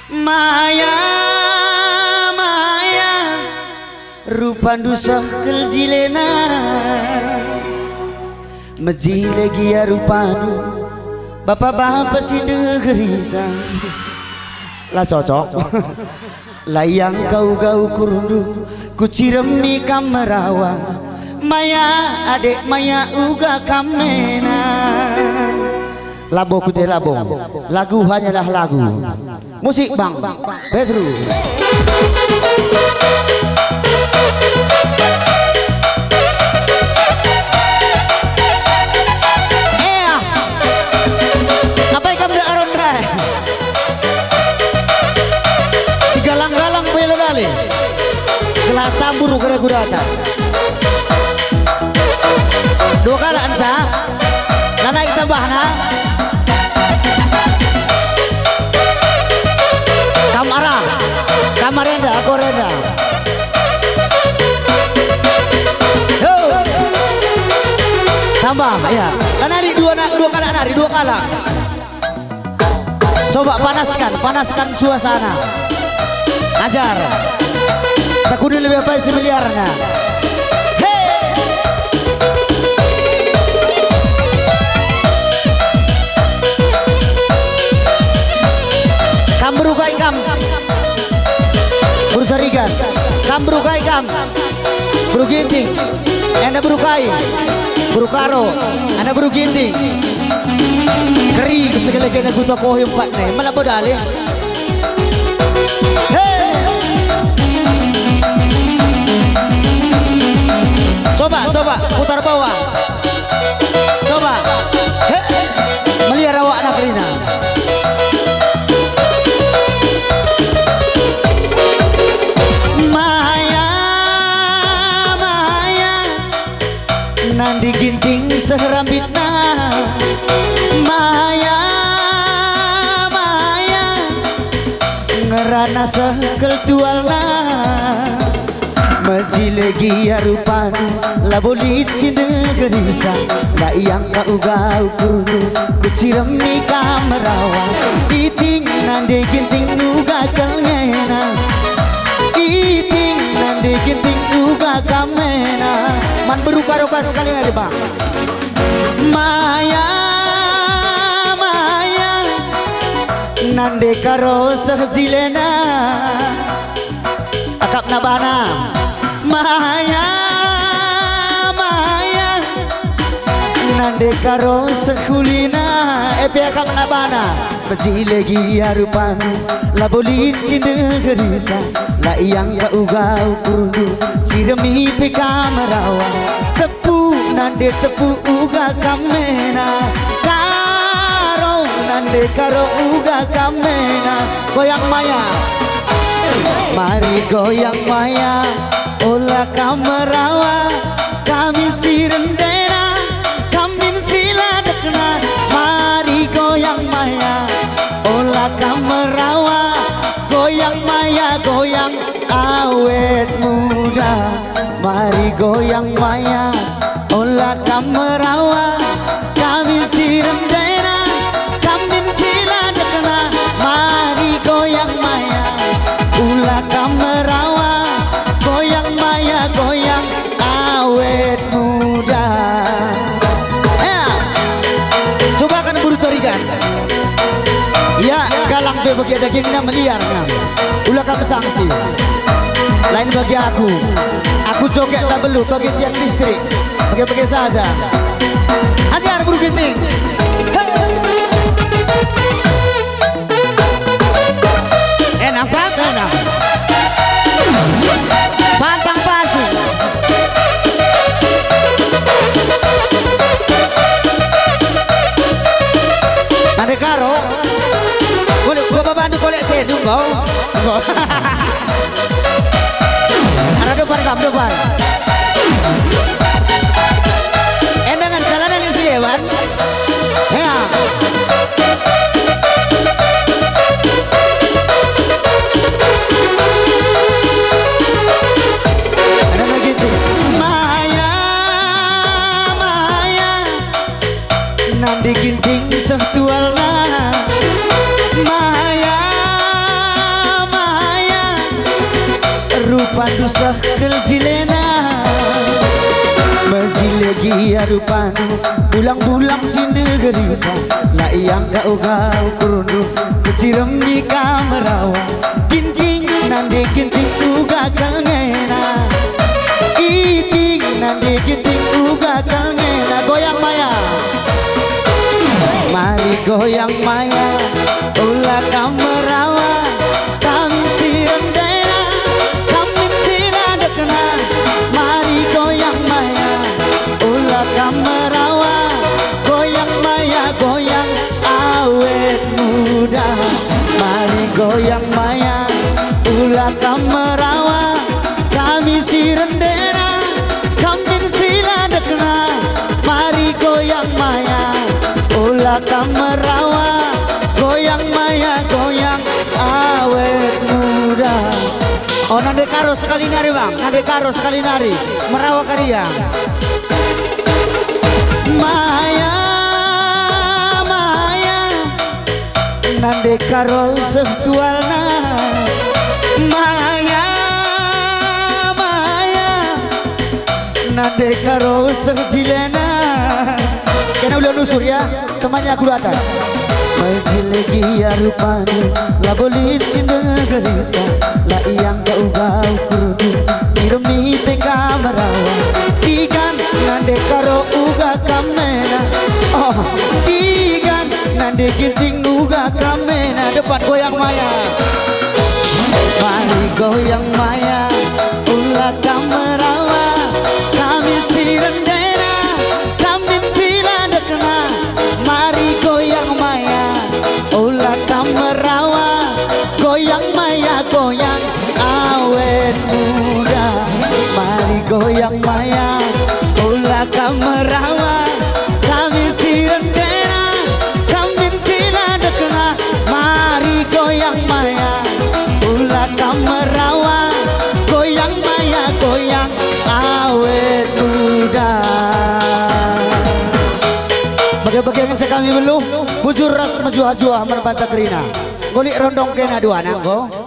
Maya Maya rupandu sahkel jilena Mejile gia rupanu bapak-bapak si negeri sang lah cocok layang kau kurundu kuciremi kamerawa Maya adek Maya uga kamena labo kute labo lagu hanyalah lagu musik Bang Pedro. Gelas tambur kena gudata dua kali anca nana kita bahna kamara kamarenda korenda tambah ya karena di dua kali nari dua kali coba panaskan suasana ajar takuni lebih apa isi miliarnya kam berukai kam berutarikan kam berukai kam beruginting anda berukai berukaro anda beruginting keri kesegala-gala guta kohim pak nih malah bodali coba putar bawah coba melihara awak nakrina Maya Maya nandi ginting seherambitna Maya Maya ngerana sehkel tualna Majilegi arupan labolit si negeri sang layang kaugau kurunu kuciremi kamerawa iting nande ginting nuga kalngena iting nande ginting nuga kamena man beruka-ruka sekali nade Bang Maya Maya nande karo sahjilena akap nabana Maya Maya nande karo sekulina epe akam nabana bejilegi harupan labolit si negeri sa layang kaugau kurundu siremi pe kamerawa tepu nande tepu uga kamena karo nande karo uga kamena goyang Maya mari goyang Maya olah kamerawa kami si rendera kami sila dekna mari goyang Maya olah kamerawa goyang Maya goyang awet muda mari goyang Maya olah kamerawa kami si rendera kami sila dekna mari goyang Maya olah kamerawa goyang Maya goyang awet muda coba kan buru torikan ya galang be bagi dagingnya meliar ulah kamu sanksi lain bagi aku joget tak belu bagi tiang listrik bagi saja ajar buru ginting enak kan enak pantang pasing ada karo gua bantu kolek tedung kau ada depan dengan jalan yang isi hewan ya nandi ginting sehtualna Maya rupa dusah keljilena Majilegi arupanu Bulang-bulang si negeri sa La yang gau-gau kurundu Kuciremi kamerawa Ginting nande ginting uga kalngena Iting nande ginting uga kalngena Goyang maya Mari goyang maya Ulah kamerawa Kami si rendera Kami sila dekna Mari goyang maya Ulah kamerawa Goyang maya goyang awet muda Mari goyang maya Ulah kamerawa Kami si rendera Kami sila dekna Mari goyang maya Ulah kamerawa Goyang maya goyang awet muda Oh nande karo sekali nari bang Nande karo sekali nari Merawa karya Maya Maya Nande karo sehtualna Maya Maya Nande karo sehjilena Kena udah nusur ya Temannya aku di atas Majilegi arupani La bolit si negeri sa La yang gau-gau kurudu Ciremi peka merawa Tigan nande karo uga kamena Oh tigan nande ginting uga kamena Depan goyang maya Mari goyang maya Ulah kamerawa Kami si rendera Kami sila dekna Mari goyang maya Ulah kamerawa Goyang maya goyang awet muda Mari goyang maya Ulah kamerawa Kami si rendera Kami sila dekna Mari goyang maya Ulah kamerawa Goyang maya goyang awet muda Bagian-bagian yang kami belum bujur ras maju hajuah merbanta kerina golik rondong kena dua nanggo